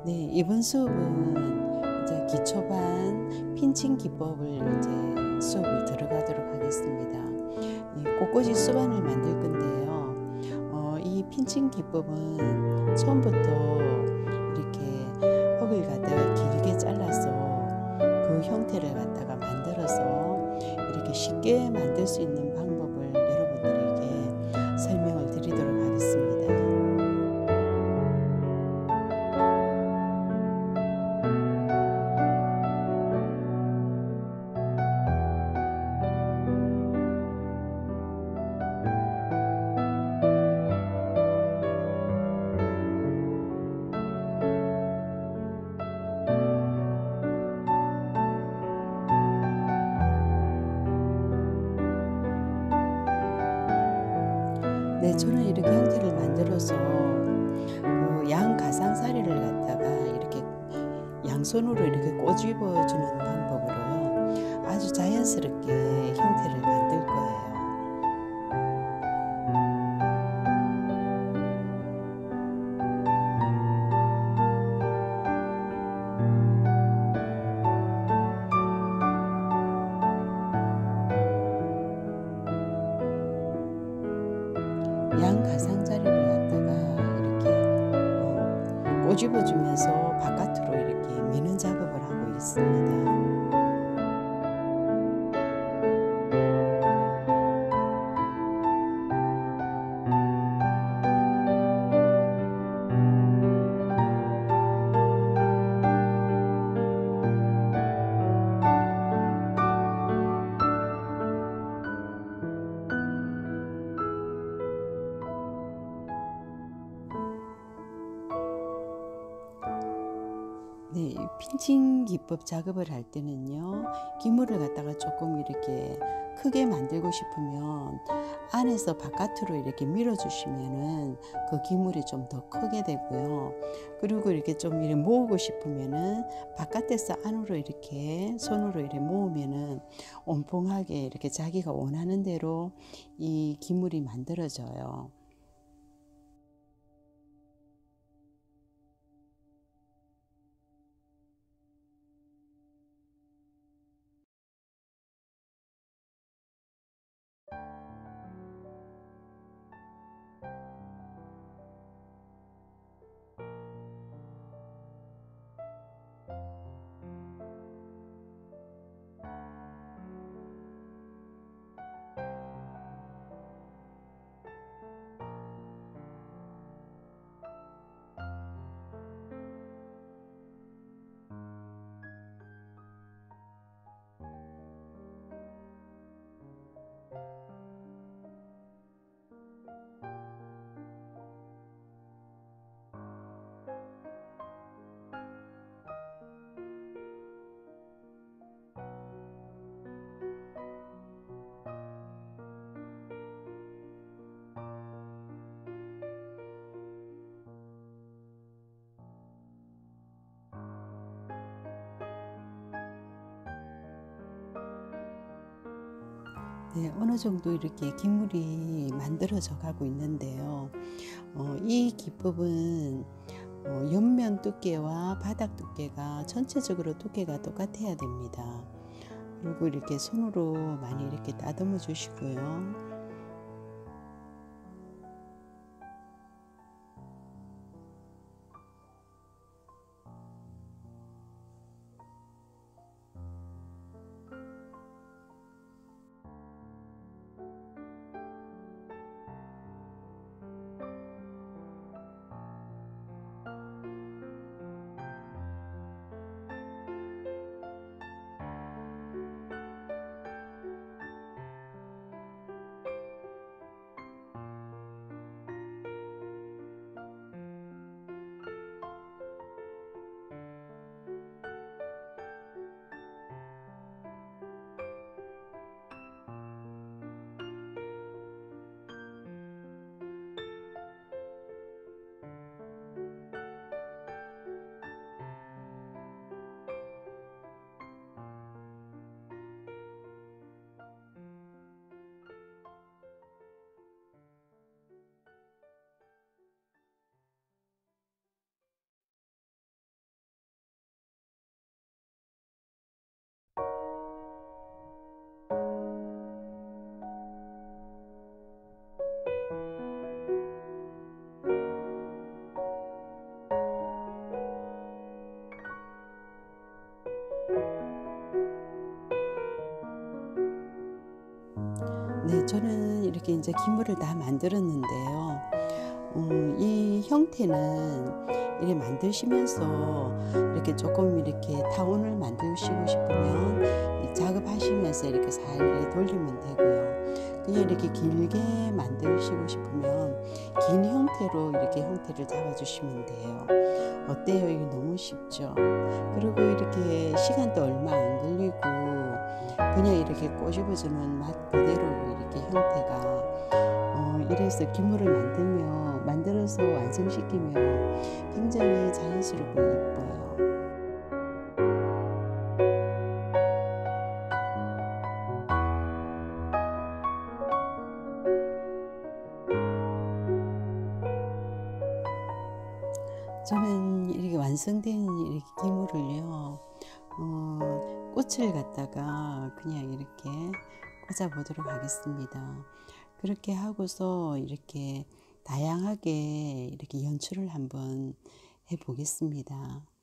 네, 이번 수업은 이제 기초반 핀칭 기법을 이제 수업을 들어가도록 하겠습니다. 꽃꽂이 수반을 만들 건데요. 이 핀칭 기법은 처음부터 이렇게 흙을 갖다가 길게 잘라서 그 형태를 갖다가 만들어서 이렇게 쉽게 만들 수 있는 방법을 여러분들에게 설명을 드리도록 하겠습니다. 네, 저는 이렇게 형태를 만들어서 그 양 가상사리를 갖다가 이렇게 양손으로 이렇게 꼬집어 주는 방법으로요. 아주 자연스럽게 형태를 만들 거예요. 양 가상자리를 갖다가 이렇게 꼬집어 주면서 바깥으로 이렇게 미는 작업을 하고 있습니다. 네, 핀칭 기법 작업을 할 때는요, 기물을 갖다가 조금 이렇게 크게 만들고 싶으면 안에서 바깥으로 이렇게 밀어주시면은 그 기물이 좀 더 크게 되고요. 그리고 이렇게 좀 이렇게 모으고 싶으면은 바깥에서 안으로 이렇게 손으로 이렇게 모으면은 온봉하게 이렇게 자기가 원하는 대로 이 기물이 만들어져요. 네, 어느 정도 이렇게 기물이 만들어져 가고 있는데요. 이 기법은 옆면 두께와 바닥 두께가 전체적으로 두께가 똑같아야 됩니다. 그리고 이렇게 손으로 많이 이렇게 다듬어 주시고요. 네, 저는 이렇게 이제 기물을 다 만들었는데요. 이 형태는 이렇게 만드시면서 이렇게 조금 이렇게 타원을 만드시고 싶으면 이 작업하시면서 이렇게 살짝 돌리면 되고요. 그냥 이렇게 길게 만드시고 싶으면 긴 형태로 이렇게 형태를 잡아주시면 돼요. 어때요? 이게 너무 쉽죠? 그리고 이렇게 시간도 얼마 안 걸리고 그냥 이렇게 꼬집어주는 맛 그대로 이렇게 형태가 이래서 기물을 만들어서 완성시키면 굉장히 자연스럽고 예뻐요. 저는 이렇게 완성된 이렇게 기물을요, 꽃을 갖다가 그냥 이렇게 꽂아 보도록 하겠습니다. 그렇게 하고서 이렇게 다양하게 이렇게 연출을 한번 해 보겠습니다.